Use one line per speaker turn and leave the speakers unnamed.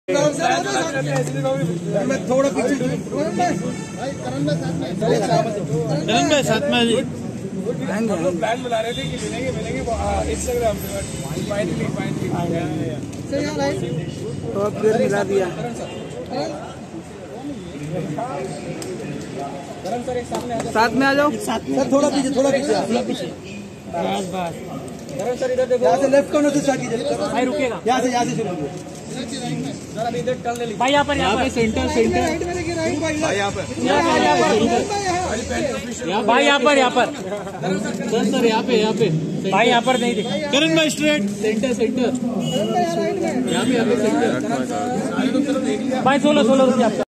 मैं थोड़ा पीछे
करण भाई साथ में
हम लोग प्लान बना रहे थे कि मिलेंगे इंस्टाग्राम पे फाइनली तो अब फिर मिला दिया। साथ में आ जाओ सर, थोड़ा पीछे बस सर इधर देखो, यहाँ से लेफ्ट कॉर्नर से स्टार्ट कीजिए भाई, रुकेगा यहाँ से शुरू कीजिए भाई, यहाँ पर सेंटर भाई, यहाँ पर भाई, यहाँ पर सर यहाँ पे भाई, यहाँ पर नहीं दिखा।
करण भाई स्ट्रेट
सेंटर
यहाँ पे सेंटर
भाई, 16 रुपये आपका।